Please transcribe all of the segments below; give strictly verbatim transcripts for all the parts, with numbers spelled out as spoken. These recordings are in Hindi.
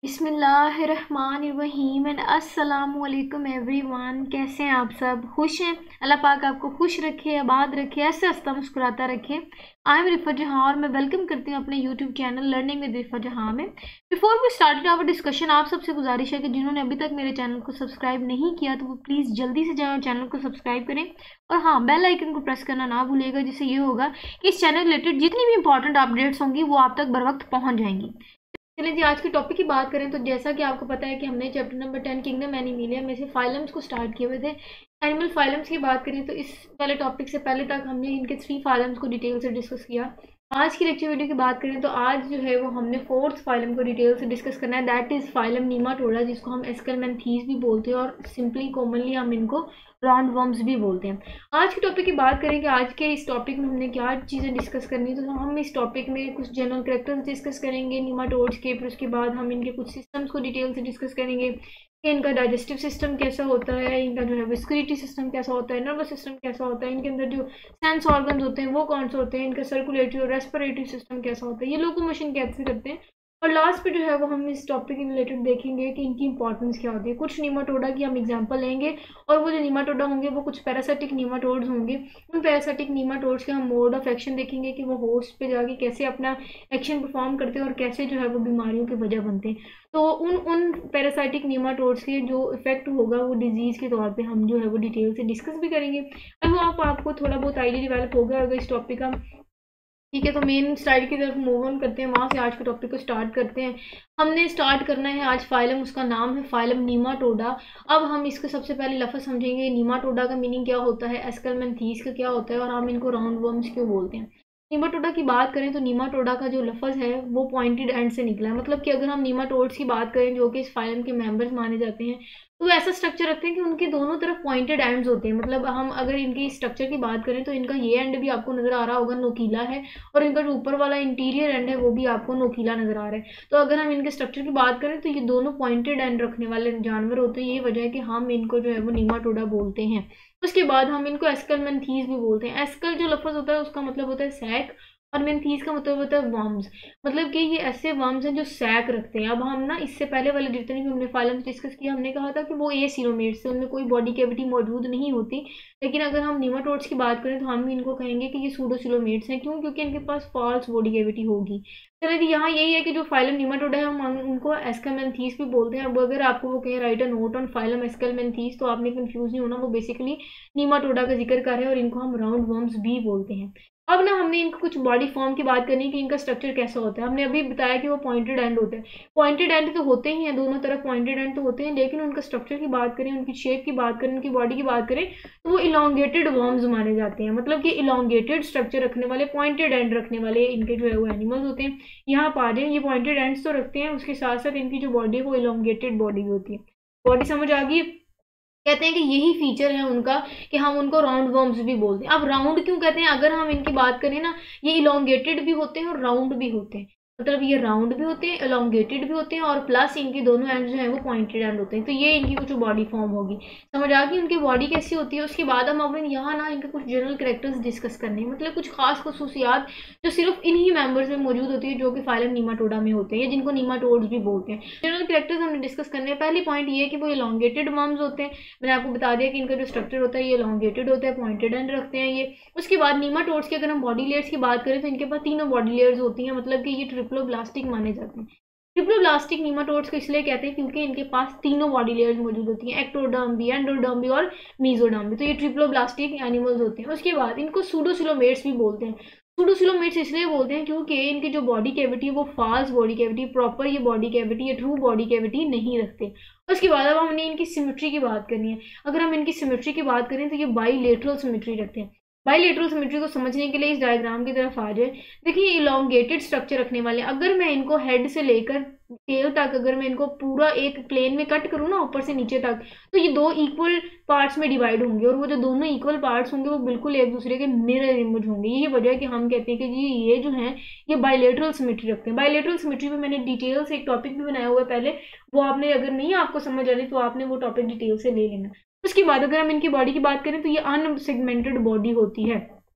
बिस्मिल्लाहिर्रहमानिर्रहीम एंड अस्सलामु अलैकुम एवरीवन। कैसे हैं आप सब? खुश हैं? अल्लाह पाक आपको खुश रखे, आबाद रखे, ऐसे हंसता मुस्कुराता रखे। आई एम रिफा जहाँ और मैं वेलकम करती हूँ अपने YouTube channel learning with Rifa जहाँ में। Before we started our discussion, आप सबसे गुजारिश है कि जिन्होंने अभी तक मेरे चैनल को सब्सक्राइब नहीं किया तो वो प्लीज़ जल्दी से जाए और चैनल को सब्सक्राइब करें। और हाँ, बेल आइकन को प्रेस करना ना भूलिएगा, जिससे ये होगा कि इस चैनल रिलेटेड जितनी भी इंपॉर्टेंट अपडेट्स होंगी वो आप तक बर वक्त पहुँच जाएंगी। चलिए जी, आज के टॉपिक की बात करें तो जैसा कि आपको पता है कि हमने chapter number ten kingdom Animalia में से फाइलम्स को स्टार्ट किए हुए थे। एनिमल फाइलम्स की बात करें तो इस पहले टॉपिक से पहले तक हमने इनके थ्री फाइलम्स को डिटेल से डिस्कस किया। आज की लेक्चर वीडियो की बात करें तो आज जो है वो हमने फोर्थ फाइलम को डिटेल से डिस्कस करना है, दैट इज फाइलम नीमाटोडा, जिसको हम एस्कलमेंथीज भी बोलते हैं और सिंपली कॉमनली हम इनको राउंड वर्म्स भी बोलते हैं। आज के टॉपिक की बात करें कि आज के इस टॉपिक में हमने क्या चीज़ें डिस्कस करनी है, तो हम इस टॉपिक में कुछ जनरल कैरेक्टर्स डिस्कस करेंगे नीमाटोड्स के, फिर उसके बाद हम इनके कुछ सिस्टम्स को डिटेल से डिस्कस करेंगे कि इनका डाइजेस्टिव सिस्टम कैसा होता है, इनका जो है विस्क्रिटी सिस्टम कैसा होता है, नर्वस सिस्टम कैसा होता है, इनके अंदर जो सेंस ऑर्गन्स होते हैं वो कौन से होते हैं, इनका सर्कुलेटरी और रेस्पिरेटरी सिस्टम कैसा होता है, ये लोकोमोशन कैसे करते हैं। और लास्ट पे जो है वो हम इस टॉपिक के रिलेटेड देखेंगे कि इनकी इंपॉर्टेंस क्या होती है। कुछ नीमाटोडा की हम एग्जांपल लेंगे और वो जो नीमाटोडा होंगे वो कुछ पैरासिटिक नीमाटोड्स होंगे। उन पैरासिटिक नीमाटोड्स के हम मोड ऑफ एक्शन देखेंगे कि वो होस्ट पे जाके कैसे अपना एक्शन परफॉर्म करते हैं और कैसे जो है वो बीमारियों की वजह बनते हैं। तो उन उन पैरासाइटिक नीमाटोड्स के जो इफेक्ट होगा वो डिजीज़ के तौर पे हम जो है वो डिटेल से डिस्कस भी करेंगे। आई होप आपको थोड़ा बहुत आइडिया डेवलप हो गया होगा इस टॉपिक का। ठीक है, तो मेन स्लाइड की तरफ मूव ऑन करते हैं, वहाँ से आज के टॉपिक को स्टार्ट करते हैं। हमने स्टार्ट करना है आज फाइलम, उसका नाम है फाइलम नीमाटोडा। अब हम इसके सबसे पहले लफ्ज़ समझेंगे, नीमाटोडा का मीनिंग क्या होता है, एस्कलमेंथीस का क्या होता है और हम इनको राउंड वर्म्स क्यों बोलते हैं। नीमाटोडा की बात करें तो नीमाटोडा का जो लफ्ज़ है वो पॉइंटेड एंड से निकला है। मतलब कि अगर हम नीमाटोड्स की बात करें जो कि इस फाइलम के मेंबर्स माने जाते हैं, तो ऐसा स्ट्रक्चर रखते हैं कि उनके दोनों तरफ पॉइंटेड एंड्स होते हैं। मतलब हम अगर इनकी स्ट्रक्चर की बात करें तो इनका ये एंड भी आपको नज़र आ रहा होगा नोकीला है, और इनका जो ऊपर वाला इंटीरियर एंड है वो भी आपको नोकीला नज़र आ रहा है। तो अगर हम इनके स्ट्रक्चर की बात करें तो ये दोनों पॉइंटेड एंड रखने वाले जानवर होते हैं। यही वजह है कि हम इनको जो है वो नीमाटोडा बोलते हैं। उसके बाद हम इनको एस्कलमेंथीज भी बोलते हैं। एस्कल जो लफ्ज़ होता है उसका मतलब होता है सैक, और मेंथीज का मतलब होता है वर्म्स। मतलब कि ये ऐसे वर्म्स हैं जो सैक रखते हैं। अब हम ना इससे पहले वाले जितने भी हमने फाइलम्स डिस्कस किया, हमने कहा था कि वो ए सीलोमेट्स से उनमें कोई बॉडी कैविटी मौजूद नहीं होती। लेकिन अगर हम नीमाटोड्स की बात करें तो हम इनको कहेंगे कि ये सूडोसिलोमेट्स हैं। क्यों? क्योंकि इनके पास फॉल्स बॉडी कैविटी होगी। चलिए जी, यहाँ यही है कि जो फाइलम नीमाटोडा है हम उनको एस्कलमेंथीज भी बोलते हैं। अब अगर आपको वो कहें write a note on phylum aschelminthes, तो आपने कंफ्यूज नहीं होना, वो बेसिकली नीमाटोडा का जिक्र कर रहे हैं और इनको हम राउंड वर्म्स भी बोलते हैं। अब ना हमने इनको कुछ बॉडी फॉर्म की बात करनी है कि इनका स्ट्रक्चर कैसा होता है। हमने अभी बताया कि वो पॉइंटेड एंड होते हैं। पॉइंटेड एंड तो होते ही हैं, दोनों तरफ पॉइंटेड एंड तो होते हैं, लेकिन उनका स्ट्रक्चर की बात करें, उनकी शेप की बात करें, उनकी बॉडी की बात करें तो वो इलोंगेटेड वर्म्स माने जाते हैं। मतलब कि इलोंगेटेड स्ट्रक्चर रखने वाले, पॉइंटेड एंड रखने वाले इनके जो है वो एनिमल्स होते हैं। यहाँ आप आ जाए, ये पॉइंटेड एंड्स तो रखते हैं, उसके साथ साथ इनकी जो बॉडी है वो इलोंगेटेड बॉडी भी होती है। बॉडी समझ आ गई? कहते हैं कि यही फीचर है उनका कि हम उनको राउंड वर्म्स भी बोलते हैं। अब राउंड क्यों कहते हैं? अगर हम इनकी बात करें ना, ये इलोंगेटेड भी होते हैं और राउंड भी होते हैं। मतलब ये राउंड भी होते हैं, इलोंगेटेड भी होते हैं, और प्लस इनके दोनों एंड जो है वो पॉइंटेड एंड होते हैं। तो ये इनकी कुछ बॉडी फॉर्म होगी। समझ आ गई उनकी बॉडी कैसी होती है? उसके बाद हम अपने यहाँ ना इनके कुछ जनरल कैरेक्टर्स डिस्कस करने हैं, मतलब कुछ खास खसूसियात जो सिर्फ इन्हीं मेंबर्स में मौजूद होती है, जो कि फाइलम नीमाटोडा में होते हैं, या जिनको नीमाटोड्स भी बोलते हैं। जनरल कैरेक्टर्स हमने डिस्कस करने हैं। पहली पॉइंट ये है कि वो इलोंगेटेड वर्म्स होते हैं। मैंने आपको बता दिया कि इनका जो स्ट्रक्चर होता है ये इलोंगेटेड होता है, पॉइंटेड एंड रखते हैं ये। उसके बाद नीमाटोड्स की अगर हम बॉडी लेयर्स की बात करें तो इनके पास तीनों बॉडी लेयर्स होती हैं। मतलब कि ये ट्रिप्लोब्लास्टिक माने जाते हैं। ट्रिप्लोब्लास्टिक नीमाटोड्स को इसलिए कहते हैं क्योंकि इनके पास तीनों बॉडी लेयर्स मौजूद होती हैं, एक्टोडर्म भी, एंडोडर्म भी और मीजोडर्म भी। तो ये ट्रिप्लोब्लास्टिक एनिमल्स होते हैं। उसके बाद इनको सूडोसिलोमेट्स भी बोलते हैं। सूडोसिलोमेट्स इसलिए बोलते हैं क्योंकि इनकी जो बॉडी कैविटी है वो फाल्स बॉडी कैविटी, प्रॉपर ये बॉडी कैविटी या ट्रू बॉडी कैविटी नहीं रखते। उसके बाद अब हमने इनकी सिमेट्री की बात करनी है। अगर हम इनकी सिमेट्री की बात करें तो ये बाईलेटरल सिमेट्री रखते हैं। बाईलेटरल सिमेट्री को समझने के लिए इस डायग्राम की तरफ आ जाए। देखिए, इलोंगेटेड स्ट्रक्चर रखने वाले, अगर मैं इनको हेड से लेकर टेल तक, अगर मैं इनको पूरा एक प्लेन में कट करूँ ना ऊपर से नीचे तक, तो ये दो इक्वल पार्ट्स में डिवाइड होंगे, और वो जो दोनों इक्वल पार्ट्स होंगे वो बिल्कुल एक दूसरे के मिरर इमेज होंगे। यही वजह है कि हम कहते हैं कि जी ये जो है ये बाईलेटरल सिमेट्री रखते हैं। बाईलेटरल सिमेट्री पे मैंने डिटेल से एक टॉपिक भी बनाया हुआ है पहले, वो आपने अगर नहीं आपको समझ आ रही तो आपने वो टॉपिक डिटेल से ले लेना। उसके बाद अगर हम इनकी बॉडी की बात करें तो ये अनसेगमेंटेड बॉडी होती है।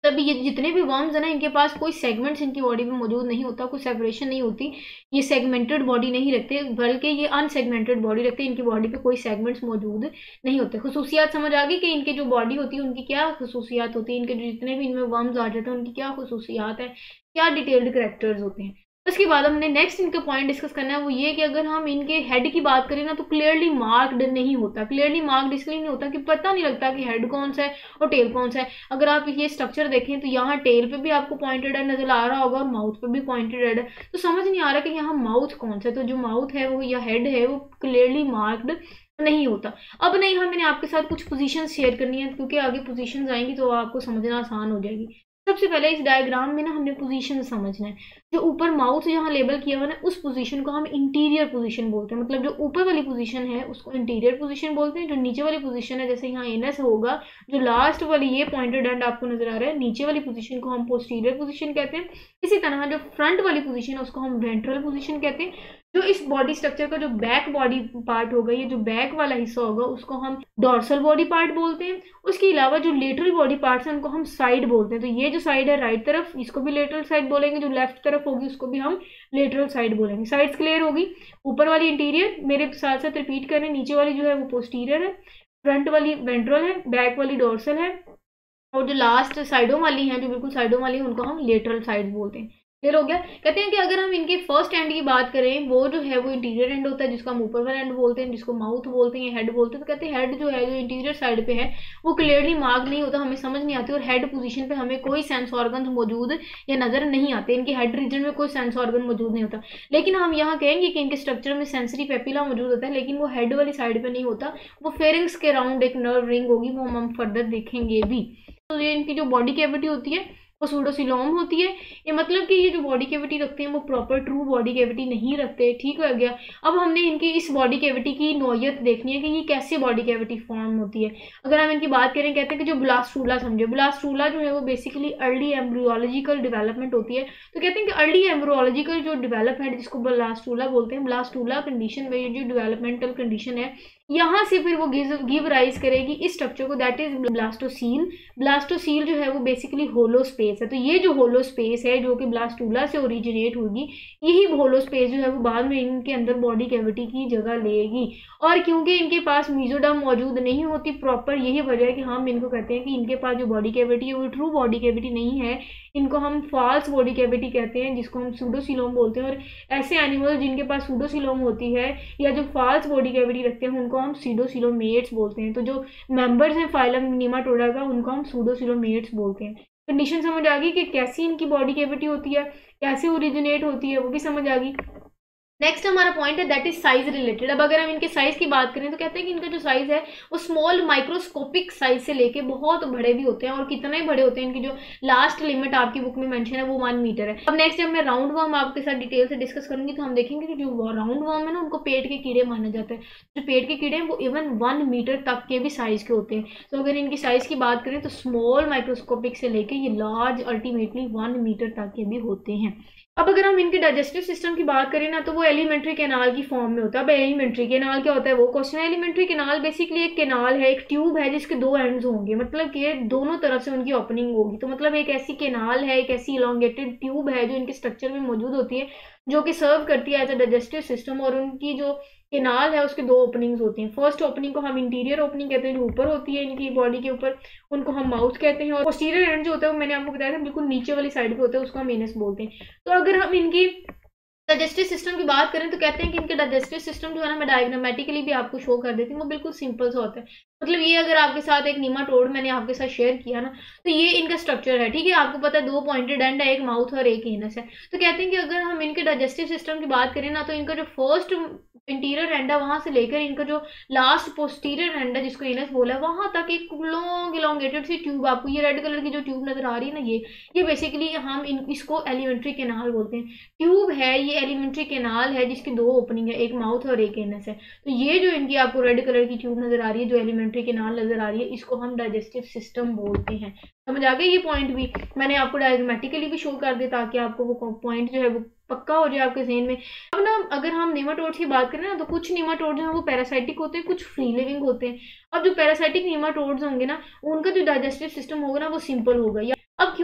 तभी ये जितने भी वर्म्स हैं ना, इनके पास कोई सेगमेंट्स इनकी बॉडी में मौजूद नहीं होता, कोई सेपरेशन नहीं होती, ये सेगमेंटेड बॉडी नहीं रखते, बल्कि ये अनसेगमेंटेड बॉडी रखते हैं। इनकी बॉडी पे कोई सेगमेंट्स मौजूद नहीं होते। खुसूसियात समझ आ गई कि इनकी जो बॉडी होती है उनकी क्या खुसूसियात होती है, इनके जो जितने भी इनमें वर्म्स आ जाते हैं उनकी क्या खुसूसियात है, क्या डिटेल्ड करेक्टर्स होते हैं। उसके बाद हमने नेक्स्ट इनका पॉइंट डिस्कस करना है, वो ये कि अगर हम इनके हेड की बात करें ना, तो क्लियरली मार्क्ड नहीं होता। क्लियरली मार्क्ड इसलिए नहीं होता कि पता नहीं लगता कि हेड कौन सा है और टेल कौन सा है। अगर आप ये स्ट्रक्चर देखें तो यहाँ टेल पे भी आपको पॉइंटेड हेड नजर आ रहा होगा और माउथ पे भी पॉइंटेड हेड है, तो समझ नहीं आ रहा कि यहाँ माउथ कौन सा है। तो जो माउथ है वो या हेड है वो क्लियरली मार्क्ड नहीं होता। अब नहीं, हाँ मैंने आपके साथ कुछ पोजीशन शेयर करनी है, क्योंकि आगे पोजीशंस आएंगी तो आपको समझना आसान हो जाएगी। सबसे पहले इस डायग्राम में ना हमने पोजीशन समझना है। जो ऊपर माउथ यहाँ लेबल किया हुआ है ना, उस पोजीशन को हम इंटीरियर पोजीशन बोलते हैं। मतलब जो ऊपर वाली पोजीशन है उसको इंटीरियर पोजीशन बोलते हैं। जो नीचे वाली पोजीशन है, जैसे यहाँ एनएस होगा, जो लास्ट वाली ये पॉइंटेड एंड आपको नजर आ रहा है, नीचे वाली पोजीशन को हम पोस्टीरियर पोजीशन कहते हैं। इसी तरह जो फ्रंट वाली पोजीशन है उसको हम वेंट्रल पोजीशन कहते हैं। जो इस बॉडी स्ट्रक्चर का जो बैक बॉडी पार्ट होगा, ये जो बैक वाला हिस्सा होगा, उसको हम डॉर्सल बॉडी पार्ट बोलते हैं। उसके अलावा जो लेटरल बॉडी पार्ट्स हैं उनको हम साइड बोलते हैं। तो ये जो साइड है राइट तरफ, इसको भी लेटरल साइड बोलेंगे। जो लेफ्ट तरफ होगी उसको भी हम लेटरल साइड बोलेंगे। साइड्स क्लियर होगी। ऊपर वाली इंटीरियर, मेरे साथ साथ रिपीट करें, नीचे वाली जो है वो पोस्टीरियर है, फ्रंट वाली वेंट्रल है, बैक वाली डॉर्सल है, और जो लास्ट साइडों वाली हैं, जो बिल्कुल साइडों वाली है, उनको हम लेटरल साइड बोलते हैं। क्लियर हो गया। कहते हैं कि अगर हम इनके फर्स्ट एंड की बात करें, वो जो है वो इंटीरियर एंड होता है, जिसको हम ऊपर वाला एंड बोलते हैं, जिसको माउथ बोलते हैं, हेड बोलते हैं। तो कहते हैं हेड जो है, जो इंटीरियर साइड पे है, वो क्लियरली मार्क नहीं होता, हमें समझ नहीं आती, और हेड पोजीशन पे हमें कोई सेंस ऑर्गन मौजूद या नजर नहीं आते। इनके हेड रीजन में कोई सेंस ऑर्गन मौजूद नहीं होता। लेकिन हम यहाँ कहेंगे कि इनके स्ट्रक्चर में सेंसरी पेपिला मौजूद होता है, लेकिन वो हेड वाली साइड पे नहीं होता, वो फेरिंग्स के अराउंड एक नर्व रिंग होगी, वो हम फर्दर देखेंगे भी। तो ये इनकी जो बॉडी कैविटी होती है वो सूडोसिलोम होती है। ये मतलब कि ये जो बॉडी कैविटी रखते हैं वो प्रॉपर ट्रू बॉडी कैविटी नहीं रखते। ठीक हो गया। अब हमने इनकी इस बॉडी कैविटी की नौयत देखनी है कि ये कैसे बॉडी कैविटी फॉर्म होती है। अगर हम इनकी बात करें, कहते हैं कि जो ब्लास्टूला समझे, ब्लास्टूला जो है वो बेसिकली अर्ली एम्ब्रियोलॉजिकल डेवलपमेंट होती है। तो कहते हैं कि अर्ली एम्ब्रियोलॉजिकल जो डेवलपमेंट, जिसको ब्लास्टूला बोलते हैं, ब्लास्टूला कंडीशन में जो डेवलपमेंटल कंडीशन है, यहाँ से फिर वो गिव राइज करेगी इस स्ट्रक्चर को, दैट इज ब्लास्टोसील। ब्लास्टोसील जो है वो बेसिकली होलो स्पेस है। तो ये जो होलो स्पेस है जो कि ब्लास्टूला से ओरिजिनेट होगी, यही होलो स्पेस जो है वो बाद में इनके अंदर बॉडी कैविटी की जगह लेगी। और क्योंकि इनके पास मीजोडर्म मौजूद नहीं होती प्रॉपर, यही वजह है कि हम इनको कहते हैं कि इनके पास जो बॉडी कैविटी है वो ट्रू बॉडी कैविटी नहीं है। इनको हम फॉल्स बॉडी कैविटी कहते हैं, जिसको हम सूडोसिलोम बोलते हैं। और ऐसे एनिमल जिनके पास सूडोसिलोम होती है या जो फॉल्स बॉडी कैविटी रखते हैं उनको हम सीडोसिलोमेट्स बोलते हैं। तो जो मेंबर्स हैं फाइलम नीमाटोडा का, उनको हम सूडोसिलोमेट्स बोलते हैं। कंडीशन समझ आ गई कि कैसी इनकी बॉडी कैविटी होती है, कैसे ओरिजिनेट होती है, वो भी समझ आ गई। नेक्स्ट हमारा पॉइंट है दैट इज साइज रिलेटेड। अब अगर हम इनके साइज की बात करें तो कहते हैं कि इनका जो साइज है वो स्मॉल माइक्रोस्कोपिक साइज से लेके बहुत बड़े भी होते हैं। और कितने बड़े होते हैं, इनकी जो लास्ट लिमिट आपकी बुक में मेंशन है वो वन मीटर है। अब नेक्स्ट जब मैं राउंड वर्म आपके साथ डिटेल से डिस्कस करूंगी तो हम देखेंगे कि जो राउंड वर्म है ना, उनको पेट के कीड़े माने जाते हैं। जो पेट के कीड़े हैं वो इवन वन मीटर तक के भी साइज के होते हैं। तो अगर इनकी साइज की बात करें तो स्मॉल माइक्रोस्कोपिक से लेके ये लार्ज अल्टीमेटली वन मीटर तक के भी होते हैं। अब अगर हम इनके डाइजेस्टिव सिस्टम की बात करें ना, तो वो एलिमेंट्री कैनाल की फॉर्म में होता है। अब एलिमेंट्री कैनाल क्या होता है वो क्वेश्चन है। एलिमेंट्री कैनाल बेसिकली एक कैनाल है, एक ट्यूब है जिसके दो एंड्स होंगे, मतलब कि दोनों तरफ से उनकी ओपनिंग होगी। तो मतलब एक ऐसी कैनाल है, एक ऐसी इलोंगेटेड ट्यूब है जो इनके स्ट्रक्चर में मौजूद होती है, जो कि सर्व करती है एज अ डाइजेस्टिव सिस्टम। और उनकी जो कैनाल है उसके दो ओपनिंग्स होती हैं। फर्स्ट ओपनिंग को हम इंटीरियर ओपनिंग कहते हैं, जो ऊपर होती है इनकी बॉडी के ऊपर, उनको हम माउथ कहते हैं। और पोस्टीरियर एंड जो होता है वो मैंने आपको बताया था बिल्कुल नीचे वाली साइड पे होता है, उसको हम एनस बोलते हैं। तो अगर हम इनकी डाइजेस्टिव सिस्टम की बात करें तो कहते हैं कि इनके डाइजेस्टिव सिस्टम जो है ना, मैं डायग्रामेटिकली भी आपको शो कर देती हूँ, वो बिल्कुल सिंपल सा होता है। मतलब ये अगर आपके साथ एक नीमाटोड मैंने आपके साथ शेयर किया ना, तो ये इनका स्ट्रक्चर है। ठीक है, आपको पता है दो पॉइंटेड एंड है, एक माउथ और एक एनस है। तो कहते हैं कि अगर हम इनके डाइजेस्टिव सिस्टम की बात करें ना, तो इनका जो फर्स्ट इंटीरियर एंड है वहां से लेकर इनका जो लास्ट पोस्टीरियर एंड है, जिसको एनस बोला है, वहां तक एक लॉन्ग इलोंगेटेड सी ट्यूब, आपको ये रेड कलर की जो ट्यूब नजर आ रही है ना, ये ये बेसिकली हम इन इसको एलिमेंट्री कैनाल बोलते हैं। ट्यूब है ये, एलिमेंट्री कैनाल है जिसकी दो ओपनिंग है, एक माउथ और एक एनस है। तो ये जो इनकी आपको रेड कलर की ट्यूब नजर आ रही है, जो एलिमेंट्री कैनाल नजर आ रही है, इसको हम डाइजेस्टिव सिस्टम बोलते हैं। समझ आ गया। ये पॉइंट भी मैंने आपको डायग्रामेटिकली भी शो कर दिया ताकि आपको वो पॉइंट जो है वो पक्का हो जाए आपके ज़हन में। अब ना अगर हम नेमाटोड्स की बात करें ना, तो कुछ नेमाटोड जो है वो पैरासाइटिक होते हैं, कुछ फ्री लिविंग होते हैं। अब जो पैरासाइटिक नेमाटोड्स होंगे ना, उनका जो डाइजेस्टिव सिस्टम होगा ना वो सिंपल होगा। या अब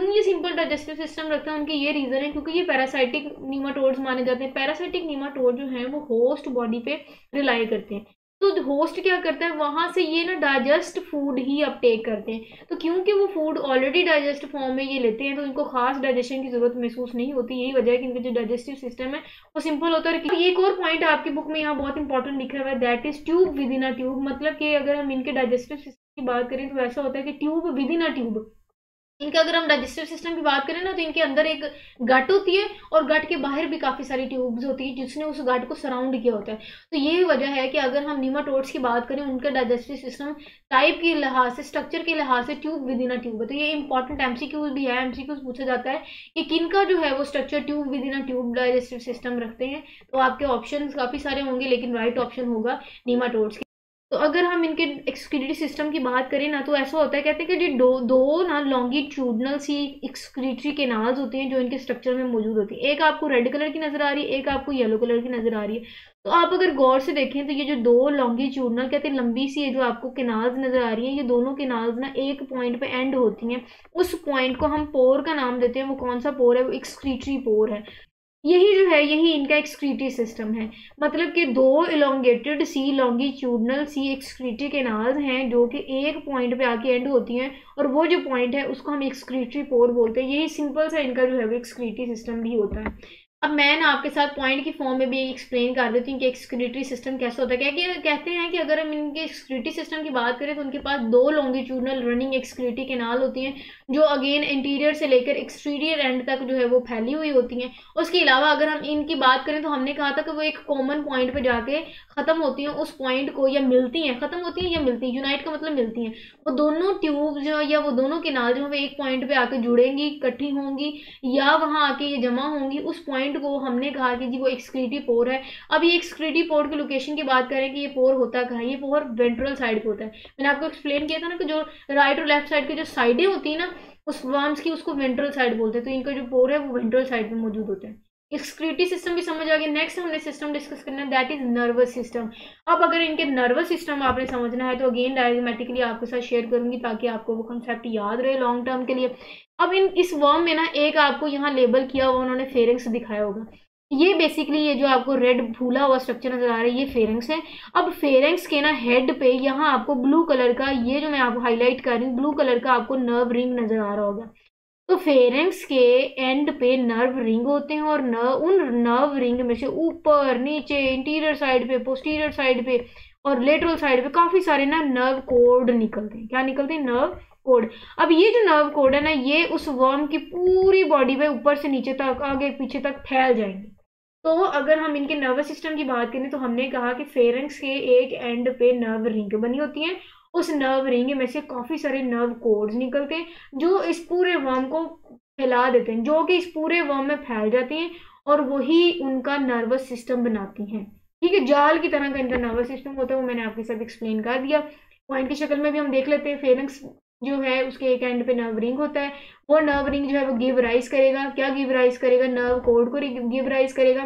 क्यों ये सिंपल डाइजेस्टिव सिस्टम रखते हैं, उनके ये रीजन है क्योंकि ये पैरासाइटिक नीमाटोड्स माने जाते हैं। पैरासाइटिक नीमाटोड जो है वो होस्ट बॉडी पे रिलाई करते हैं। तो होस्ट क्या करता है, वहां से ये ना डाइजेस्ट फूड ही अपटेक करते हैं। तो क्योंकि वो फूड ऑलरेडी डाइजेस्ट फॉर्म में ये लेते हैं तो इनको खास डाइजेशन की जरूरत महसूस नहीं होती। यही वजह है कि इनका जो डाइजेस्टिव सिस्टम है वो सिंपल होता है। एक और पॉइंट आपकी बुक में यहाँ बहुत इंपॉर्टेंट लिखा हुआ है, that is tube within a tube. मतलब कि अगर हम इनके डाइजेस्टिव सिस्टम की बात करें तो ऐसा होता है कि tube within a tube. इनका अगर हम डाइजेस्टिव सिस्टम की बात करें ना तो इनके अंदर एक गट होती है और गट के बाहर भी काफी सारी ट्यूब्स होती है जिसने उस गट को सराउंड किया होता है। तो ये वजह है कि अगर हम नीमाटोड्स की बात करें उनका डाइजेस्टिव सिस्टम टाइप के लिहाज से, स्ट्रक्चर के लिहाज से tube within a tube है। तो ये इंपॉर्टेंट एमसीक्यूज भी है, एमसीक्यूज पूछा जाता है कि किनका जो है वो structure tube within a tube digestive system रखते हैं। तो आपके ऑप्शन काफी सारे होंगे लेकिन राइट ऑप्शन होगा नीमाटोड्स। तो अगर हम इनके एक्सक्रीटरी सिस्टम की बात करें ना तो ऐसा होता है, कहते हैं कि जो दो दो ना लॉन्गिट्यूडनल सी एक्सक्रीटरी केनाल्स होती हैं जो इनके स्ट्रक्चर में मौजूद होती है। एक आपको रेड कलर की नजर आ रही है, एक आपको येलो कलर की नजर आ रही है। तो आप अगर गौर से देखें तो ये जो दो लॉन्गिट्यूडनल कहते हैं लंबी सी है जो आपको केनाल्स नजर आ रही है, ये दोनों केनाल्स ना एक पॉइंट पे एंड होती हैं। उस पॉइंट को हम पोर का नाम देते हैं। वो कौन सा पोर है, वो एक्सक्रीटरी पोर है। यही जो है यही इनका एक्सक्रीटरी सिस्टम है। मतलब कि दो elongated C longitudinal C excretory canals हैं जो कि एक पॉइंट पे आके एंड होती हैं और वो जो पॉइंट है उसको हम एक्सक्रीटरी पोर बोलते हैं। यही सिंपल सा इनका जो है वो एक्सक्रीटरी सिस्टम भी होता है। अब मैं ना आपके साथ पॉइंट की फॉर्म में भी एक्सप्लेन कर देती हूँ कि एक्सक्रीटरी सिस्टम कैसा होता है। क्या कि कहते हैं कि अगर हम इनके एक्सक्रीटरी सिस्टम की बात करें तो उनके पास दो लॉन्गिट्यूडनल रनिंग एक्सक्रीटरी केनाल होती हैं जो अगेन इंटीरियर से लेकर एक्सटीरियर एंड तक जो है वो फैली हुई होती हैं। उसके अलावा अगर हम इनकी बात करें तो हमने कहा था कि वो एक कॉमन पॉइंट पे जाके खत्म होती हैं। उस पॉइंट को या मिलती हैं, खत्म होती हैं या मिलती हैं, यूनाइट का मतलब मिलती हैं। वो दोनों ट्यूब जो या वो दोनों केनाल जो है एक पॉइंट पे आके जुड़ेंगी, इकट्ठी होंगी या वहां आके ये जमा होंगी। उस पॉइंट को हमने कहा कि जी वो एक्सक्रीटरी पोर है। अब ये एक्सक्रीटरी पोर की लोकेशन की बात करें कि ये पोर होता कहाँ है, ये पोर वेंट्रल साइड पे होता है। मैंने आपको एक्सप्लेन किया था ना कि जो राइट और लेफ्ट साइड की जो साइडें होती है ना उस वर्म्स की, उसको वेंट्रल साइड बोलते हैं। तो इनका जो पोर है वो वेंट्रल साइड पे मौजूद होते हैं। एक्सक्रीटरी सिस्टम भी समझ आ गया। नेक्स्ट हमने सिस्टम डिस्कस करना है, दैट इज नर्वस सिस्टम। अब अगर इनके नर्वस सिस्टम आपने समझना है तो अगेन डायग्रामेटिकली आपके साथ शेयर करूंगी ताकि आपको वो कंसेप्ट याद रहे लॉन्ग टर्म के लिए। अब इन इस वर्म में ना एक आपको यहाँ लेबल किया हुआ उन्होंने फेरिंग्स दिखाया होगा। ये बेसिकली ये जो आपको रेड फूला हुआ स्ट्रक्चर नजर आ रहा है ये फेरिंग्स है। अब फेरिंग्स के ना हेड पे यहाँ आपको ब्लू कलर का, ये जो मैं आपको हाईलाइट कर रही हूँ, ब्लू कलर का आपको नर्व रिंग नजर आ रहा होगा। तो फेरिंग्स के एंड पे नर्व रिंग होते हैं और नर्व उन नर्व रिंग में से ऊपर नीचे इंटीरियर साइड पे, पोस्टीरियर साइड पे और लेटरल साइड पे काफी सारे ना नर्व कोड निकलते हैं। क्या निकलते हैं? Nerve cord. अब ये जो नर्व कोड है ना ये उस वर्म की पूरी बॉडी पे ऊपर से नीचे तक, आगे पीछे तक फैल जाएंगे। तो अगर हम इनके नर्वस सिस्टम की बात करें तो हमने कहा कि फेरिंग्स के एक एंड पे नर्व रिंग बनी होती है। उस नर्व रिंग में से काफी सारे नर्व कोड्स निकलते हैं जो इस पूरे वर्म को फैला देते हैं, जो कि इस पूरे वर्म में फैल जाती हैं और वही उनका नर्वस सिस्टम बनाती हैं। ठीक है, जाल की तरह का इनका नर्वस सिस्टम होता है, वो मैंने आपके साथ एक्सप्लेन कर दिया। पॉइंट की शक्ल में भी हम देख लेते हैं। फेरिंग्स जो है उसके एक एंड पे नर्व रिंग होता है। वो नर्व रिंग जो है वो गिव राइज करेगा। क्या गिव राइज करेगा? नर्व कोड को गिव राइज करेगा।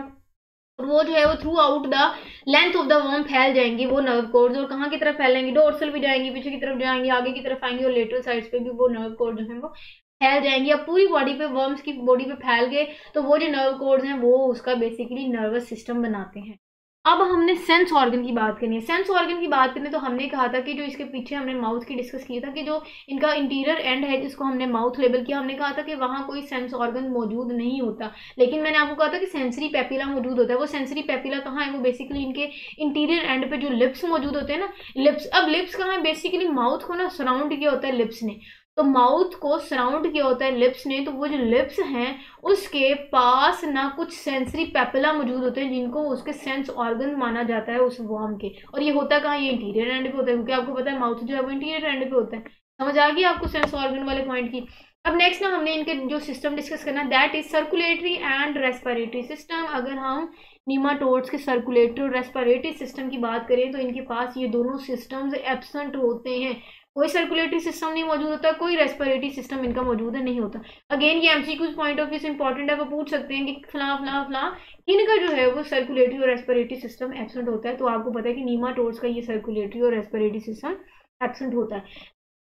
वो जो है वो throughout the length of the worm फैल जाएंगी वो नर्व कोड्स। और कहाँ की तरफ फैलेंगी? डोर्सल भी जाएंगी, पीछे की तरफ जाएंगी, आगे की तरफ आएंगी और लेटरल साइड्स पे भी वो नर्व कोड जो है वो फैल जाएंगी। अब पूरी बॉडी पे, वर्म्स की बॉडी पे फैल गए तो वो जो नर्व कोड्स हैं वो उसका बेसिकली नर्वस सिस्टम बनाते हैं। अब हमने सेंस ऑर्गन की बात करनी है। सेंस ऑर्गन की बात करें तो हमने कहा था कि जो इसके पीछे हमने माउथ की डिस्कस किया था कि जो इनका इंटीरियर एंड है जिसको हमने माउथ लेबल किया, हमने कहा था कि वहाँ कोई सेंस ऑर्गन मौजूद नहीं होता। लेकिन मैंने आपको कहा था कि सेंसरी पेपिला मौजूद होता है। वो सेंसरी पेपिला कहाँ है? वो बेसिकली इनके इंटीरियर एंड पे जो लिप्स मौजूद होते हैं ना, लिप्स। अब लिप्स कहाँ है? बेसिकली माउथ को ना सराउंड किया होता है लिप्स ने। तो माउथ को सराउंड किया होता है लिप्स ने। तो वो जो लिप्स हैं उसके पास ना कुछ सेंसरी पेपिला मौजूद होते हैं जिनको उसके सेंस ऑर्गन माना जाता है उस वर्म के। और ये होता कहाँ? ये इंटीरियर एंड पे होता है, क्योंकि आपको पता है माउथ जो है वो इंटीरियर एंड पे होता है। समझ आ गई आपको सेंस ऑर्गन वाले पॉइंट की? अब नेक्स्ट ना हमने इनके जो सिस्टम डिस्कस करना, that is circulatory and respiratory system. अगर हम नीमाटोड्स के सर्कुलेटरी और रेस्पिरेटरी सिस्टम की बात करें तो इनके पास ये दोनों सिस्टम्स एब्सेंट होते हैं। कोई सर्कुलेटरी सिस्टम नहीं मौजूद होता, कोई रेस्पिरेटरी सिस्टम इनका मौजूद है नहीं होता। अगेन ये एमसीक्यूज पॉइंट ऑफ व्यू से इंपॉर्टेंट है, वो पूछ सकते हैं कि फला फला फला इनका जो है वो सर्कुलेटरी और रेस्पिरेटरी सिस्टम एब्सेंट होता है। तो आपको पता है कि नीमाटोड्स का ये सर्कुलेटरी और रेस्पिरेटरी सिस्टम एब्सेंट होता है।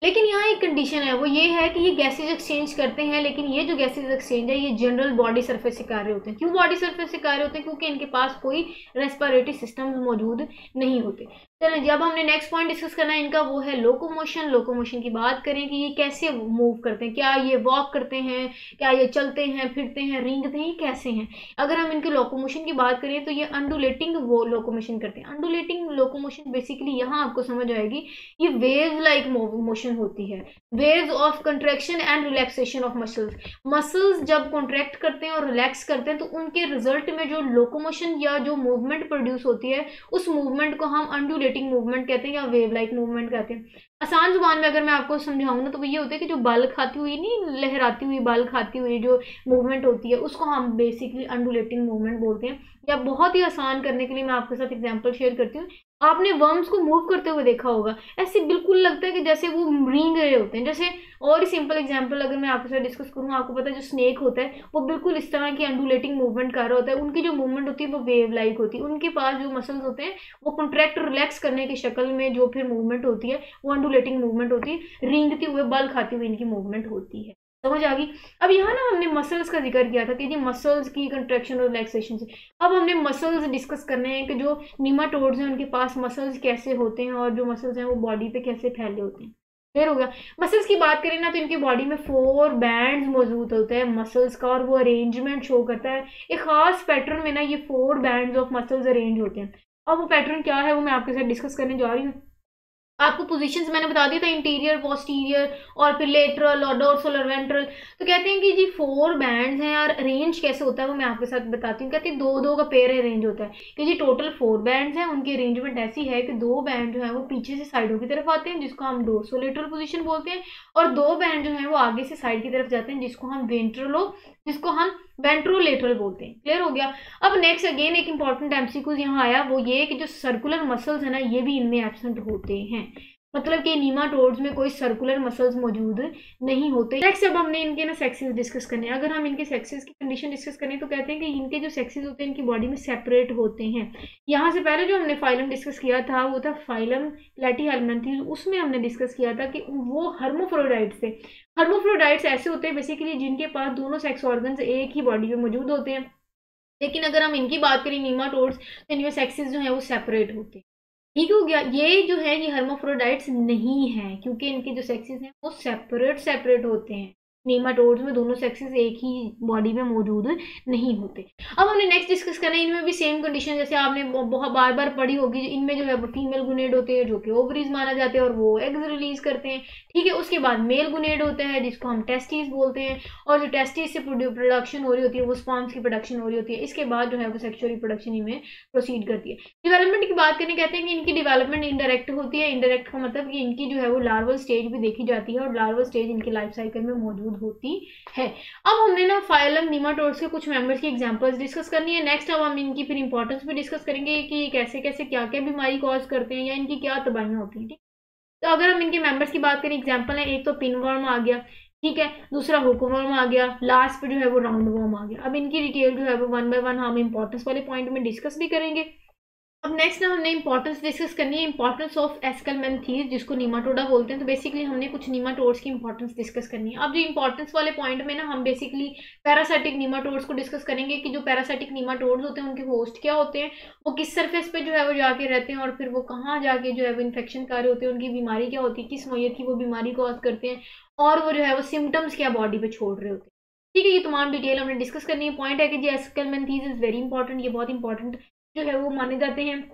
लेकिन यहाँ एक कंडीशन है, वो ये है कि ये गैसेज एक्सचेंज करते हैं, लेकिन ये जो गैसेज एक्सचेंज है ये जनरल बॉडी सरफेस से कर रहे होते हैं। क्यों बॉडी सरफेस से कर रहे होते हैं? क्योंकि इनके पास कोई रेस्पिरेटरी सिस्टम मौजूद नहीं होते। चलो जब हमने नेक्स्ट पॉइंट डिस्कस करना है इनका, वो है लोकोमोशन। लोकोमोशन की बात करें कि ये कैसे मूव करते हैं, क्या ये वॉक करते हैं, क्या ये चलते हैं, फिरते हैं, रेंगते हैं, कैसे हैं। अगर हम इनके लोकोमोशन की बात करें तो ये अंडुलेटिंग वो लोकोमोशन करते हैं। अंडुलेटिंग लोकोमोशन बेसिकली यहाँ आपको समझ आएगी, ये वेव लाइक मोशन होती है। Waves of contraction and relaxation of muscles. Muscles जब कॉन्ट्रैक्ट करते हैं और रिलैक्स करते हैं तो उनके रिजल्ट में जो लोकोमोशन या जो मूवमेंट प्रोड्यूस होती है, उस मूवमेंट को हम अंडुलेटिंग मूवमेंट कहते हैं या वेव लाइक मूवमेंट कहते हैं। आसान जुबान में अगर मैं आपको समझाऊं ना तो ये होता है कि जो बाल खाती हुई, नहीं लहराती हुई, बाल खाती हुई जो मूवमेंट होती है उसको हम बेसिकली अंडुलेटिंग मूवमेंट बोलते हैं। या बहुत ही आसान करने के लिए मैं आपके साथ एग्जांपल शेयर करती हूँ। आपने वर्म्स को मूव करते हुए देखा होगा, ऐसे बिल्कुल लगता है कि जैसे वो रेंग रहे होते हैं। जैसे और ही सिंपल एग्जांपल अगर मैं आपके साथ डिस्कस करूँ, आपको पता है जो स्नेक होता है वो बिल्कुल इस तरह की अंडुलेटिंग मूवमेंट कर रहा होता है। उनकी जो मूवमेंट होती है वो वेव लाइक होती है। उनके पास जो मसल्स होते हैं वो कॉन्ट्रैक्ट रिलैक्स करने की शक्ल में जो फिर मूवमेंट होती है वो अंडुलेटिंग मूवमेंट होती है। रेंगती हुए, बल खाती हुई इनकी मूवमेंट होती है। समझ आ गई? अब यहाँ ना हमने मसल्स का जिक्र किया था कि जी मसल्स की कंट्रैक्शन और रिलैक्सेशन से। अब हमने मसल्स डिस्कस करने हैं कि जो निमाटोड्स हैं उनके पास मसल्स कैसे होते हैं और जो मसल्स हैं वो बॉडी पे कैसे फैले होते हैं। क्लियर हो गया? मसल्स की बात करें ना तो इनकी बॉडी में फोर बैंड्स मौजूद होते हैं मसल्स का, और वो अरेंजमेंट शो करता है एक खास पैटर्न में ना, ये four bands of muscles arrange होते हैं। अब वो पैटर्न क्या है वो मैं आपके साथ डिस्कस करने जा रही हूँ। आपको पोजीशंस मैंने बता दिया था, इंटीरियर, पोस्टीरियर और फिर लेटरल और डोर्सल और वेंट्रल। तो कहते हैं कि जी फोर बैंड्स हैं, और अरेंज कैसे होता है वो मैं आपके साथ बताती हूँ। कहते हैं दो दो का पेयर अरेंज होता है कि जी टोटल फोर बैंड्स हैं। उनकी अरेंजमेंट ऐसी है कि दो बैंड जो है वो पीछे से साइडों की तरफ आते हैं जिसको हम डोर्सोलेटरल पोजीशन बोलते हैं, और दो बैंड जो है वो आगे से साइड की तरफ जाते हैं जिसको हम वेंट्रलो जिसको हम वेंट्रोलेटरल बोलते हैं। क्लियर हो गया? अब नेक्स्ट अगेन एक इंपॉर्टेंट एमसीक्यूज यहाँ आया, वो ये कि जो सर्कुलर मसल्स है ना ये भी इनमें एब्सेंट होते हैं। मतलब कि नीमाटोड्स में कोई सर्कुलर मसल्स मौजूद नहीं होते। नेक्स्ट अब हमने इनके ना सेक्सेस डिस्कस करने हैं। अगर हम इनके सेक्सेस की कंडीशन डिस्कस करें तो कहते हैं कि इनके जो सेक्सेस होते हैं इनकी बॉडी में सेपरेट होते हैं। यहाँ से पहले जो हमने फाइलम डिस्कस किया था वो था फाइलम प्लैटीहेल्मिन्थेस। उसमें हमने डिस्कस किया था कि वो हर्माफ्रोडाइट्स थे। हर्माफ्रोडाइट्स ऐसे होते हैं बेसिकली जिनके पास दोनों सेक्स ऑर्गन्स एक ही बॉडी में मौजूद होते हैं। लेकिन अगर हम इनकी बात करें नीमाटोड्स तो इनमें सेक्सेस जो है वो सेपरेट होते हैं। ठीक हो गया? ये जो है ये हर्माफ्रोडाइट्स नहीं है क्योंकि इनके जो सेक्सेस हैं वो सेपरेट सेपरेट होते हैं। नेमाटोड्स में दोनों सेक्सेस एक ही बॉडी में मौजूद नहीं होते। अब हमने नेक्स्ट डिस्कस करना है, इनमें भी सेम कंडीशन जैसे आपने बहुत बार बार पढ़ी होगी। इनमें जो है वो फीमेल गुनेड होते हैं जो कि ओवरीज माना जाते हैं और वो एग्स रिलीज करते हैं। ठीक है, उसके बाद मेल गुनेड होता है जिसको हम टेस्टिस बोलते हैं, और जो टेस्टिस से प्रोडक्शन हो रही होती है वो स्पर्म्स की प्रोडक्शन हो रही होती है। इसके बाद जो है वो सेक्सुअल रिप्रोडक्शन इनमें प्रोसीड करती है। डेवलपमेंट की बात करें, कहते हैं कि इनकी डेवलपमेंट इनडायरेक्ट होती है। इनडायरेक्ट का मतलब कि इनकी जो है वो लार्वल स्टेज भी देखी जाती है और लार्वल स्टेज इनकी लाइफ साइकिल में मौजूद होती है। अब हमने ना फाइलम नीमाटोड्स के कुछ मेंबर्स की एग्जांपल्स डिस्कस करनी है। नेक्स्ट अब हम इनकी फिर इंपॉर्टेंस भी डिस्कस करेंगे कि कैसे कैसे क्या क्या बीमारी कॉज करते हैं या इनकी क्या तबाहियां होती हैं। ठीक, तो अगर हम इनके मेंबर्स की बात करें, एग्जांपल है, एक तो पिनवर्म आ गया, ठीक है, दूसरा हुकवर्म आ गया, लास्ट पे जो है वो राउंड वर्म आ गया। अब इनकी डिटेल जो है वो वन बाय वन हम इंपॉर्टेंस वाले पॉइंट में डिस्कस भी करेंगे। अब नेक्स्ट ना हमने इंपॉर्टेंस डिस्कस करनी है, इंपॉर्टेंस ऑफ एस्केलमेंथीज जिसको नीमाटोडा बोलते हैं। तो बेसिकली हमने कुछ नीमाटोड्स की इंपॉर्टेंस डिस्कस करनी है। अब जो इंपॉर्टेंस वाले पॉइंट में ना हम बेसिकली पैरासाइटिक नीमाटोड्स को डिस्कस करेंगे कि जो पैरासाइटिक नीमाटोड्स होते हैं उनके होस्ट क्या होते हैं, वो किस सरफेस पे जो है वो जाके रहते हैं और फिर वो कहाँ जाके जो है वो इन्फेक्शन कार्य होते हैं, उनकी बीमारी क्या होती है, किस नोयत की वो बीमारी कॉज करते हैं, और वो जो है वो सिम्टम्स क्या बॉडी पे छोड़ रहे होते हैं। ठीक है, ये तमाम डिटेल हमने डिस्कस करनी है। पॉइंट है कि जी एस्केलमेंथीज इज वेरी इंपॉर्टेंट, ये बहुत इंपॉर्टेंट जो है वो माने जाते हैं।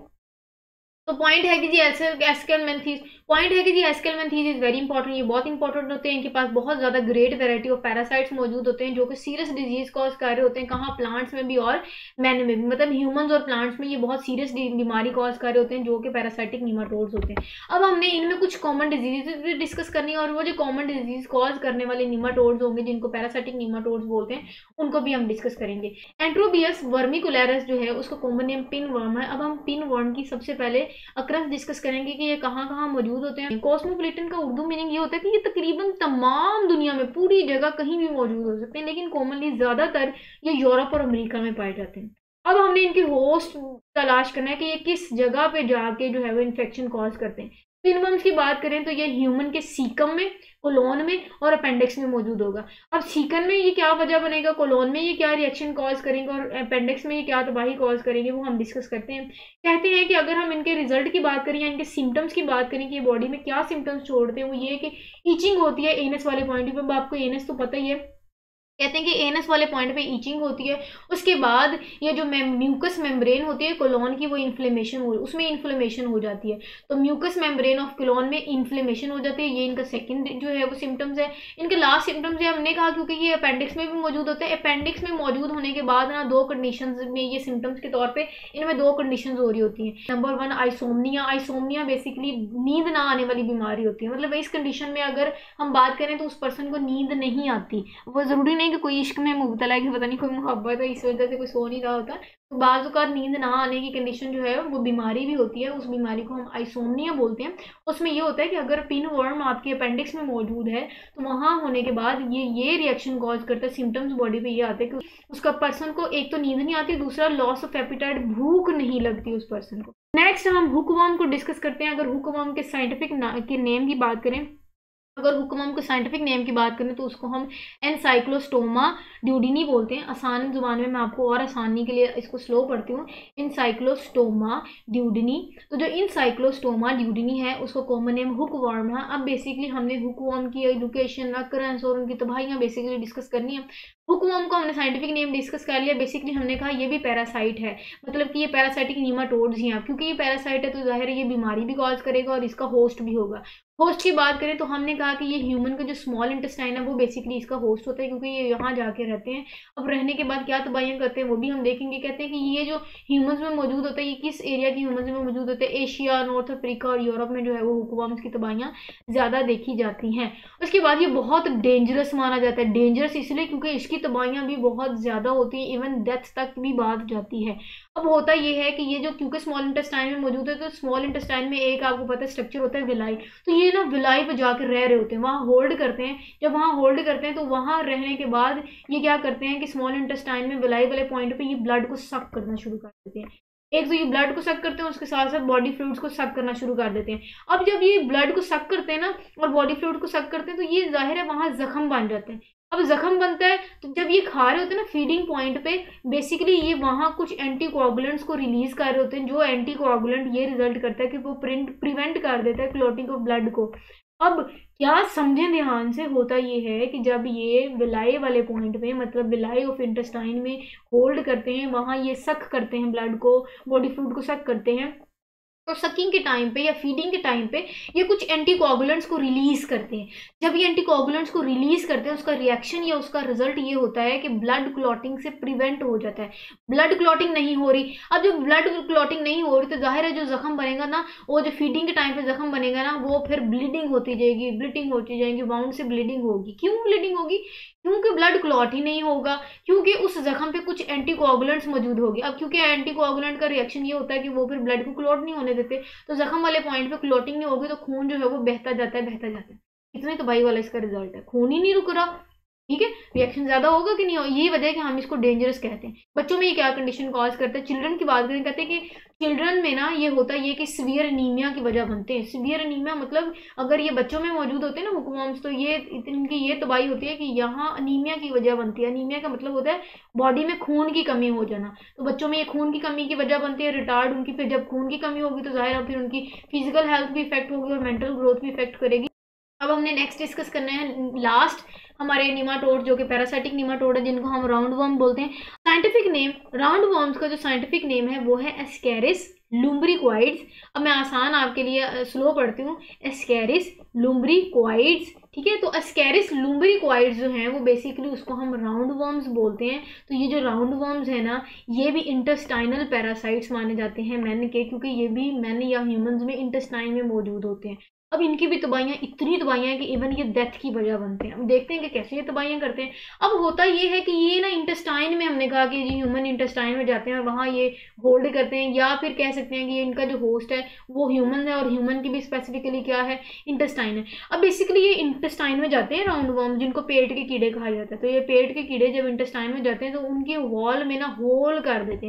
तो पॉइंट है कि जी एस्केलमेंथीज पॉइंट है कि जी एस्केलमेंथीज इज वेरी इंपॉर्टेंट, ये बहुत इंपॉर्टेंट होते हैं। इनके पास बहुत ज्यादा ग्रेट वैरायटी ऑफ पैरासाइट्स मौजूद होते हैं जो कि सीरियस डिजीज कॉज कर रहे होते हैं। कहाँ? प्लांट्स में भी और मैन में भी, मतलब ह्यूमंस और प्लांट्स में ये बहुत सीरियस बीमारी कॉज कर रहे होते हैं जो कि पैरासाइटिक नीमाटोड्स होते हैं। अब हमने इनमें कुछ कॉमन डिजीज डिस्कस करनी है, और वो जो कॉमन डिजीज कॉज करने वाले नीमाटोड्स होंगे जिनको पैरासाइटिक नीमाटोड्स बोलते हैं उनको भी हम डिस्कस करेंगे। एंट्रोबियस वर्मिकुलैरस जो है उसका कॉमन नेम पिन वर्म है। अब हम पिन वर्म की सबसे पहले अक्रंस डिस्कस करेंगे कि ये कहाँ कहाँ मौजूद होते हैं। कॉस्मोपॉलिटन का उर्दू मीनिंग ये होता है कि ये तकरीबन तमाम दुनिया में पूरी जगह कहीं भी मौजूद हो सकते हैं, लेकिन कॉमनली ज्यादातर ये यूरोप और अमेरिका में पाए जाते हैं। अब हमने इनकी होस्ट तलाश करना है कि ये किस जगह पे जाके जो है वो इन्फेक्शन कॉज करते हैं। पिनवर्म्स की बात करें तो ये ह्यूमन के सीकम में, कोलोन में और अपेंडिक्स में मौजूद होगा। अब सीकम में ये क्या वजह बनेगा, कोलोन में ये क्या रिएक्शन कॉज करेंगे और अपेंडिक्स में ये क्या तबाही कॉज करेंगे, वो हम डिस्कस करते हैं। कहते हैं कि अगर हम इनके रिजल्ट की बात करें या इनके सिम्टम्स की बात करें कि ये बॉडी में क्या सिम्टम्स छोड़ते हैं, वो ये कि ईचिंग होती है एनस वाले पॉइंट पे। आपको एनस तो पता ही है, कहते हैं कि एनस वाले पॉइंट पे ईचिंग होती है। उसके बाद ये जो म्यूकस मेम्ब्रेन होती है कोलोन की, वो इन्फ्लेमेशन हो उसमें इन्फ्लेमेशन हो जाती है। तो म्यूकस मेम्ब्रेन ऑफ कोलोन में इन्फ्लेमेशन हो जाती है। ये इनका सेकंड जो है वो सिम्टम्स है। इनके लास्ट सिम्टम्स है हमने कहा क्योंकि ये अपेंडिक्स में भी मौजूद होते हैं। अपेंडिक्स में मौजूद होने के बाद ना दो कंडीशन में ये सिम्टम्स के तौर पर इनमें दो कंडीशन हो रही होती हैं। Number one insomnia. Insomnia basically नींद ना आने वाली बीमारी होती है। मतलब इस कंडीशन में अगर हम बात करें तो उस पर्सन को नींद नहीं आती। वो जरूरी नहीं कि कोई इश्क में मुब्तला है कि पता नहीं कोई मोहब्बत है इस वजह से कोई सो नहीं रहा होता, तो बाज़ नींद ना आने की कंडीशन जो है वो बीमारी भी होती है। उस बीमारी को हम आइसोमनिया बोलते हैं। उसमें ये होता है कि अगर पिन वर्म आपके अपेंडिक्स में मौजूद है तो वहाँ होने के बाद ये ये रिएक्शन कॉज करता है। सिम्टम्स बॉडी पे ये आते हैं कि उसका पर्सन को एक तो नींद नहीं आती, दूसरा लॉस ऑफ एपिटाइट, भूख नहीं लगती उस पर्सन को। नेक्स्ट हम हुकवर्म को डिस्कस करते हैं। अगर हुकवर्म के साइंटिफिक के नेम की बात करें, अगर हुकवर्म के साइंटिफिक नेम की बात करें तो उसको हम एनसाइक्लोस्टोमा ड्यूडिनी बोलते हैं। आसान जुबान में मैं आपको और आसानी के लिए इसको स्लो पढ़ती हूँ, एनसाइक्लोस्टोमा ड्यूडिनी। तो जो इनसाइक्लोस्टोमा ड्यूडिनी है उसको कॉमन नेम हुकवर्म है। अब बेसिकली हमने हुकवर्म की एजुकेशन, अकरेंस और उनकी तबाहियाँ बेसिकली डिस्कस करनी है। हुकवर्म को हमने साइंटिफिक नेम डिस्कस कर लिया। बेसिकली हमने कहा ये भी पैरासाइट है, मतलब कि ये पैरासाइटिक नीमाटोड्स ही हैं। क्योंकि ये पैरासाइट है तो जाहिर है ये बीमारी भी कॉज करेगा और इसका होस्ट भी होगा। होस्ट की बात करें तो हमने कहा कि ये ह्यूमन का जो स्मॉल इंटेस्टाइन है वो बेसिकली इसका होस्ट होता है, क्योंकि ये यहाँ जाके रहते हैं। अब रहने के बाद क्या तबाहियाँ करते हैं वो भी हम देखेंगे। कहते हैं कि ये जो ह्यूमंस में मौजूद होता है ये किस एरिया के ह्यूमंस में मौजूद होते हैं, एशिया, नॉर्थ अफ्रीका और यूरोप में जो है वो हुकवर्म्स की तबाहियाँ ज़्यादा देखी जाती हैं। उसके बाद ये बहुत डेंजरस माना जाता है। डेंजरस इसलिए क्योंकि इसकी तबाहियाँ भी बहुत ज़्यादा होती हैं, इवन डेथ तक भी बात जाती है। अब होता ये है कि ये जो क्योंकि स्मॉल इंटेस्टाइन में मौजूद है तो स्मॉल इंटेस्टाइन में एक आपको पता है स्ट्रक्चर होता है विलाई। तो ये ना विलाई पे जाकर रह रहे होते हैं, वहाँ होल्ड करते हैं। जब वहाँ होल्ड करते हैं तो वहाँ रहने के बाद ये क्या करते हैं कि स्मॉल इंटेस्टाइन में विलाई वाले पॉइंट पे ये ब्लड को सक करना शुरू कर देते हैं। एक तो ये ब्लड को सक करते हैं, उसके साथ साथ बॉडी फ्लूइड्स को सक करना शुरू कर देते हैं। अब जब ये ब्लड को सक करते हैं ना और बॉडी फ्लूइड को सक करते हैं तो ये जाहिर है वहाँ जख्म बन जाते हैं। अब जख्म बनता है तो जब ये खा रहे होते हैं ना फीडिंग पॉइंट पे, बेसिकली ये वहाँ कुछ एंटीकोआगुलेंट्स को रिलीज कर रहे होते हैं। जो एंटीकोआगुलेंट ये रिजल्ट करता है कि वो प्रिवेंट कर देता है क्लॉटिंग ऑफ ब्लड को। अब क्या समझें ध्यान से, होता ये है कि जब ये विलाई वाले पॉइंट पे, मतलब विलाई ऑफ इंटेस्टाइन में होल्ड करते हैं, वहाँ ये सक करते हैं ब्लड को, बॉडी फ्लूइड को सक करते हैं, तो सकिंग के टाइम पे या फीडिंग के टाइम पे ये कुछ एंटीकोआगुलेंट्स को रिलीज करते हैं। जब ये एंटीकोआगुलेंट्स को रिलीज करते हैं उसका रिएक्शन या उसका रिजल्ट ये होता है कि ब्लड क्लॉटिंग से प्रिवेंट हो जाता है। ब्लड क्लॉटिंग नहीं हो रही। अब जब ब्लड क्लॉटिंग नहीं हो रही तो जाहिर है जो जख्म बनेगा ना, वो जो फीडिंग के टाइम पे जख्म बनेगा ना, वो फिर ब्लीडिंग होती जाएगी, ब्लीडिंग होती जाएगी, वाउंड से ब्लीडिंग होगी। क्यों ब्लीडिंग होगी? क्योंकि ब्लड क्लॉट ही नहीं होगा, क्योंकि उस जख्म पे कुछ एंटीकोआगुलेंट्स मौजूद होगी। अब क्योंकि एंटीकोआगुलेंट का रिएक्शन ये होता है कि वो फिर ब्लड को क्लॉट नहीं होने देते, तो जख्म वाले पॉइंट पे क्लॉटिंग नहीं होगी तो खून जो है वो बहता जाता है बहता जाता है। इतनी तबाही वाला इसका रिजल्ट है, खून ही नहीं रुक रहा। ठीक है, रिएक्शन ज्यादा होगा कि नहीं हो, यही वजह है कि हम इसको डेंजरस कहते हैं। बच्चों में ये क्या कंडीशन कॉज करता है? चिल्ड्रन की बात करें, कहते हैं कि चिल्ड्रन में ना ये होता है ये कि सीवियर एनीमिया की वजह बनते हैं। सीवियर एनीमिया मतलब अगर ये बच्चों में मौजूद होते हैं ना हुकवर्म्स, तो ये इनकी ये तबाही होती है कि यहाँ अनीमिया की वजह बनती है। अनीमिया का मतलब होता है बॉडी में खून की कमी हो जाना। तो बच्चों में ये खून की कमी की वजह बनती है, रिटार्ड उनकी। फिर जब खून की कमी होगी तो जाहिर है फिर उनकी फिजिकल हेल्थ भी इफेक्ट होगी और मेंटल ग्रोथ भी इफेक्ट करेगी। अब हमने नेक्स्ट डिस्कस करना है लास्ट हमारे निमाटोड जो कि पैरासाइटिक निमाटोड है, जिनको हम राउंड वर्म बोलते हैं। साइंटिफिक नेम राउंड वर्म्स का जो साइंटिफिक नेम है वो है एस्केरिस लुम्ब्रिक्वाइड्स। अब मैं आसान आपके लिए स्लो पढ़ती हूँ, एस्केरिस लुम्ब्रिक्वाइड्स। ठीक है, तो एस्केरिस लुम्ब्रिक्वाइड्स जो हैं वो बेसिकली उसको हम राउंड वर्म्स बोलते हैं। तो ये जो राउंड वर्म्स है ना, ये भी इंटेस्टाइनल पैरासाइट्स माने जाते हैं मैन के, क्योंकि ये भी मैन या ह्यूमंस में इंटेस्टाइन में मौजूद होते हैं। अब इनकी भी तबाहियाँ इतनी तबाहियाँ हैं कि इवन ये डेथ की वजह बनते हैं। हम देखते हैं कि कैसे ये तबाहियाँ करते हैं। अब होता ये है कि ये ना इंटेस्टाइन में, हमने कहा कि जी ह्यूमन इंटेस्टाइन में जाते हैं, वहाँ ये होल्ड करते हैं, या फिर कह सकते हैं कि ये इनका जो होस्ट है वो ह्यूमन है और ह्यूमन की भी स्पेसिफिकली क्या है, इंटेस्टाइन है। अब बेसिकली ये इंटेस्टाइन में जाते हैं राउंड वर्म, जिनको पेट के कीड़े कहा जाता है। तो ये पेट के कीड़े जब इंटेस्टाइन में जाते हैं तो उनके वॉल में ना होल कर देते हैं। तो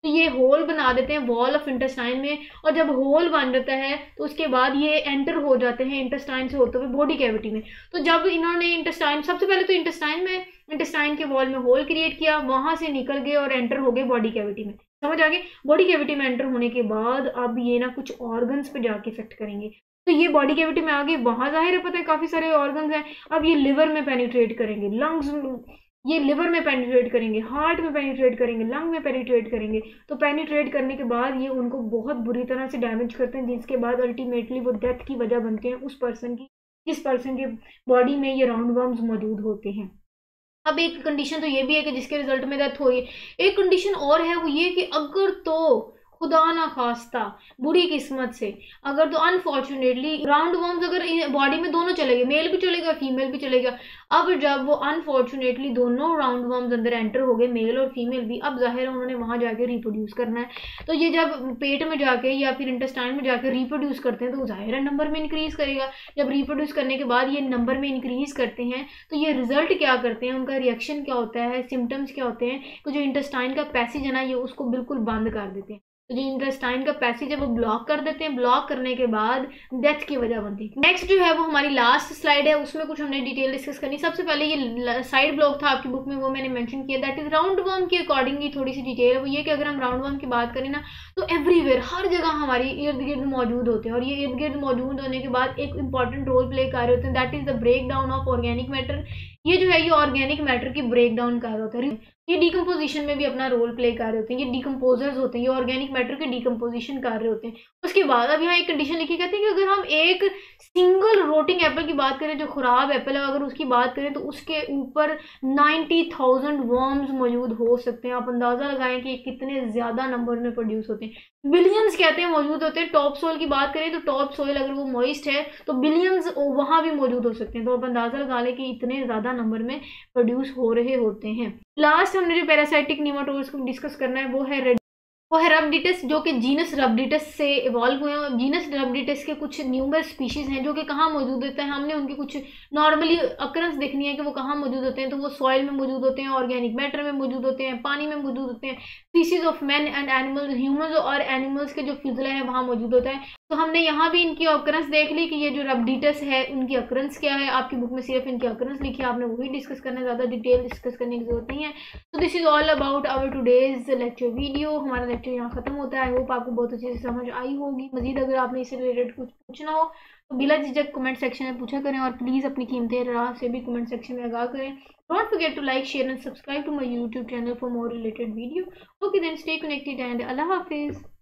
तो ये होल बना देते हैं वॉल ऑफ इंटेस्टाइन में, और जब होल बन जाता है तो उसके बाद ये एंटर हो जाते हैं इंटेस्टाइन से होते हुए बॉडी कैविटी में। तो जब इन्होंने इंटेस्टाइन, सबसे पहले तो इंटेस्टाइन में, इंटेस्टाइन के वॉल में होल क्रिएट किया, वहां से निकल गए और एंटर हो गए बॉडी कैविटी में। समझ आ गए? बॉडी कैविटी में एंटर होने के बाद अब ये ना कुछ ऑर्गन्स पे जाके इफेक्ट करेंगे। तो ये बॉडी कैविटी में आ गए, वहां जाहिर है पता है काफी सारे ऑर्गन्स हैं। अब ये लिवर में पेनिट्रेट करेंगे, लंग्स, ये लिवर में पेनिट्रेट करेंगे, हार्ट में पेनिट्रेट करेंगे, लंग में पेनिट्रेट करेंगे। तो पेनिट्रेट करने के बाद ये उनको बहुत बुरी तरह से डैमेज करते हैं, जिसके बाद अल्टीमेटली वो डेथ की वजह बनते हैं उस पर्सन की, जिस पर्सन के बॉडी में ये राउंड वर्म्स मौजूद होते हैं। अब एक कंडीशन तो ये भी है कि जिसके रिजल्ट में डेथ हो रही है। एक कंडीशन और है, वो ये कि अगर तो खुदा ना खास्ता बुरी किस्मत से अगर तो अनफॉर्चुनेटली राउंड वर्म्स अगर बॉडी में दोनों चले गए, मेल भी चलेगा फीमेल भी चलेगा, अब जब वो अनफॉर्चुनेटली दोनों राउंड वर्म्स अंदर एंटर हो गए, मेल और फीमेल भी, अब जाहिर है उन्होंने वहां जाके रिप्रोड्यूस करना है। तो ये जब पेट में जाके या फिर इंटेस्टाइन में जाके रिप्रोड्यूस करते हैं तो जाहिर है नंबर में इंक्रीज करेगा। जब रिप्रोड्यूस करने के बाद ये नंबर में इंक्रीज करते हैं तो ये रिजल्ट क्या करते हैं, उनका रिएक्शन क्या होता है, सिम्टम्स क्या होते हैं, तो जो इंटेस्टाइन का पैसेज है ना ये उसको बिल्कुल बंद कर देते हैं। तो जो इंटेस्टाइन का पैसेज है वो ब्लॉक कर देते हैं, ब्लॉक करने के बाद डेथ की वजह बनती है। नेक्स्ट जो है वो हमारी लास्ट स्लाइड है, उसमें कुछ हमने डिटेल डिस्कस करनी। सबसे पहले ये साइड ब्लॉक था आपकी बुक में, वो मैंने मेंशन किया, दैट इज राउंड वर्म के अकॉर्डिंग की थोड़ी सी डिटेल है। वो ये कि अगर हम राउंड वर्म की बात करें ना तो एवरीवेयर, हर जगह हमारी इर्द गिर्द मौजूद होते हैं, और ये इर्द गिर्द मौजूद होने के बाद एक इंपॉर्टेंट रोल प्ले कर रहे होते हैं, that is the break down of organic matter. ये जो है ये ऑर्गेनिक मैटर की ब्रेक डाउन कर रहे होते हैं, ये डिकम्पोजिशन में भी अपना रोल प्ले कर रहे होते हैं, ये डिकम्पोजर्स होते हैं, ये ऑर्गेनिक मैटर की डिकम्पोजिशन कर रहे होते हैं। उसके बाद अब यहाँ एक कंडीशन लिखी कहते हैं कि अगर हम एक सिंगल रोटिंग एप्पल की बात करें, जो खराब एप्पल है, अगर उसकी बात करें तो उसके ऊपर नाइन्टी थाउजेंड वर्म्स मौजूद हो सकते हैं। आप अंदाजा लगाएं कि कितने ज्यादा नंबर में प्रोड्यूस होते हैं, बिलियंस कहते हैं मौजूद होते हैं। टॉप सोइल की बात करें तो टॉप सोइल अगर वो मॉइस्ट है तो बिलियंस वहां भी मौजूद हो सकते हैं। तो आप अंदाजा लगा लें कि इतने ज्यादा नंबर में प्रोड्यूस हो रहे होते हैं। लास्ट हमने जो पैरासाइटिक निमाटोड्स को डिस्कस करना है वो है रेड वो है रबडिटस, जो कि जीनस रबडिटस से इवॉल्व हुए हैं। जीनस रबडिटस के कुछ न्यूमरस स्पीशीज हैं जो कि कहाँ मौजूद होते हैं, हमने उनकी कुछ नॉर्मली अकरेंस देखनी है कि वो कहाँ मौजूद होते हैं। तो वो सॉइल में मौजूद होते हैं, ऑर्गेनिक मैटर में मौजूद होते हैं, पानी में मौजूद होते हैं, species of man and animals, humans और एनिमल्स के जो फिजला है वहाँ मौजूद होता है। तो हमने यहाँ भी इनकी अकरेंस देख ली कि ये जो रबडिटस है उनकी अकरेंस क्या है। आपकी बुक में सिर्फ इनकी अकरेंस लिखी है, आपने वही डिस्कस करना है, ज़्यादा डिटेल डिस्कस करने की जरूरत नहीं है। तो this is all about our today's lecture video. हमारा लेक्चर यहाँ खत्म होता है। आई होप आपको बहुत अच्छे से समझ आई होगी। मजीद अगर आपने इससे रिलेटेड कुछ पूछना हो तो बिला झिझक कमेंट सेक्शन में पूछा करें, और प्लीज़ अपनी कीमती राह से भी कमेंट सेक्शन में आगाह करें। Don't forget to like, share and subscribe to my YouTube channel for more related video. Okay then, stay connected and अल्लाह हाफिज़।